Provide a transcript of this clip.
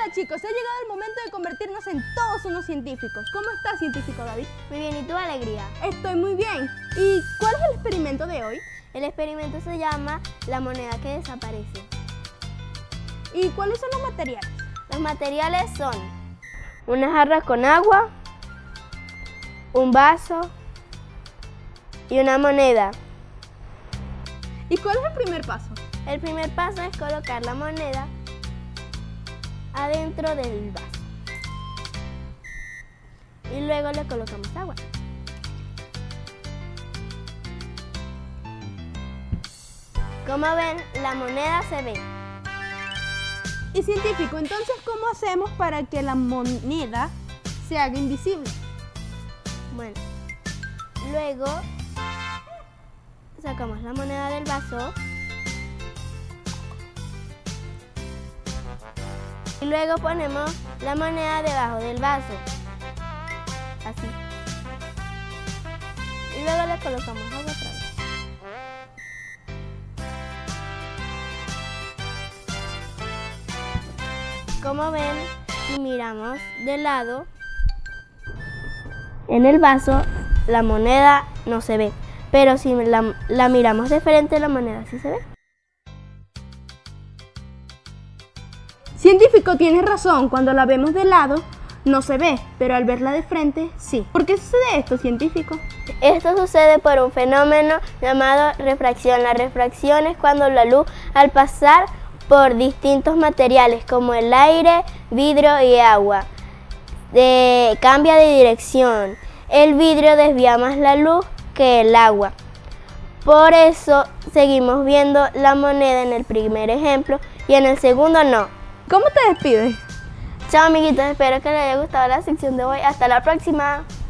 Hola chicos, ha llegado el momento de convertirnos en todos unos científicos. ¿Cómo estás, científico David? Muy bien, ¿y tú, Alegría? Estoy muy bien. ¿Y cuál es el experimento de hoy? El experimento se llama La moneda que desaparece. ¿Y cuáles son los materiales? Los materiales son una jarra con agua, un vaso y una moneda. ¿Y cuál es el primer paso? El primer paso es colocar la moneda adentro del vaso y luego le colocamos agua. Como ven, la moneda se ve. Y científico, entonces, ¿cómo hacemos para que la moneda se haga invisible? Bueno, luego sacamos la moneda del vaso y luego ponemos la moneda debajo del vaso, así. Y luego le colocamos agua otra vez. Como ven, si miramos de lado, en el vaso la moneda no se ve, pero si la miramos de frente, la moneda sí se ve. Científico, tienes razón, cuando la vemos de lado no se ve, pero al verla de frente sí. ¿Por qué sucede esto, científico? Esto sucede por un fenómeno llamado refracción. La refracción es cuando la luz, al pasar por distintos materiales como el aire, vidrio y agua, cambia de dirección. El vidrio desvía más la luz que el agua. Por eso seguimos viendo la moneda en el primer ejemplo y en el segundo no. ¿Cómo te despides? Chao amiguitos, espero que les haya gustado la sección de hoy. Hasta la próxima.